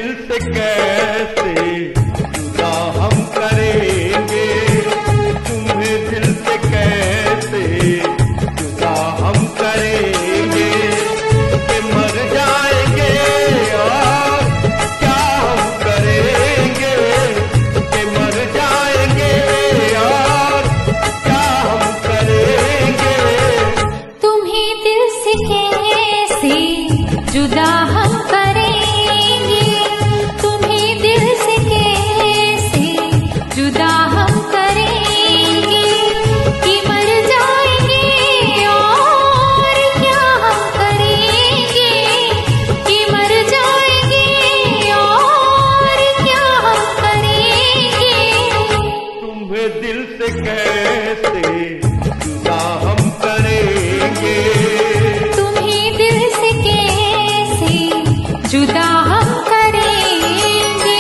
दिल से कैसे जुदा हम करेंगे, तुम्हें दिल से कैसे जुदा हम करेंगे, कि मर जाएंगे और क्या हम करेंगे, कि मर जाएंगे और क्या हम करेंगे। तुम्हें दिल से कैसे जुदा हम करेंगे, तुम्हें दिल से कैसे जुदा हम करेंगे, कि मर जाएंगे और क्या हम करेंगे, कि मर जाएंगे और क्या हम करेंगे। तुम्हें दिल से कैसे जुदा हम करेंगे, तुम्हें दिल से कैसे जुदा हम करेंगे।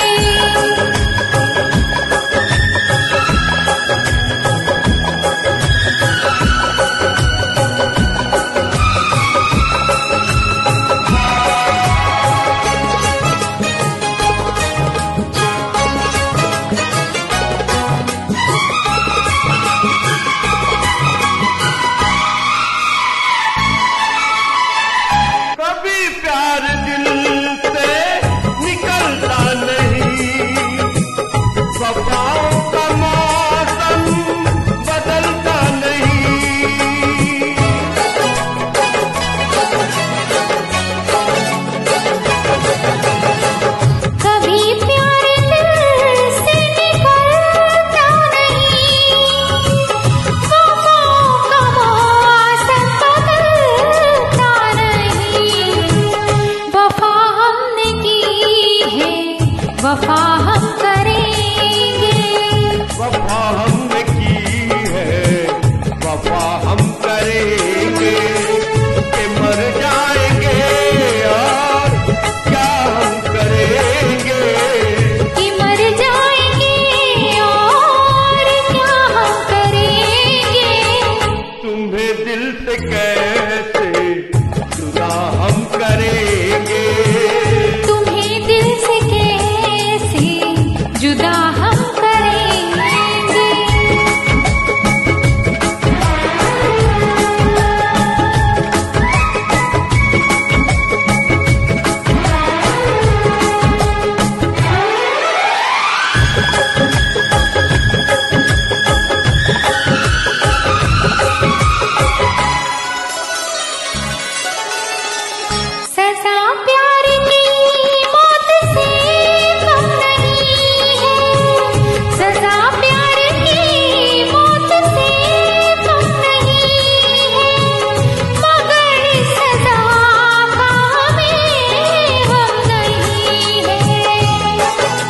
कभी प्यार दिल से निकलता नहीं, वफाओं का मौसम बदलता नहीं। कभी प्यार दिल से निकलता नहीं, वफाओं का मौसम बदलता नहीं। वफा हमने की है, वफा हम करेंगे, वफा हमने की है, वफा हम करेंगे, कि मर जाएंगे और क्या हम करेंगे। कि मर जाएंगे और क्या हम करेंगे। तुम्हें दिल से कैसे जुदा हम करेंगे, तुम्हें दिल से कैसे जुदा हम करेंगे। सजा प्यार की मौत से कम नहीं है, सजा प्यार की मौत से कम नहीं है, मगर सजा का हमें गम नहीं है।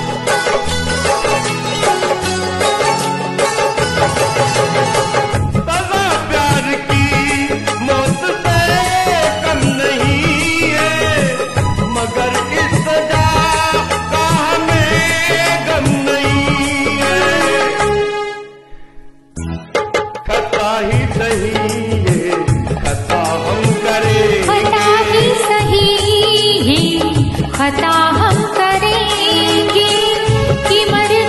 सजा प्यार की मौत से कम नहीं है, मगर इस सजा का हमें गम नहीं है। खता ही सही ये खता हम करेंगे, खता ही सही ये खता हम करेंगे, कि मर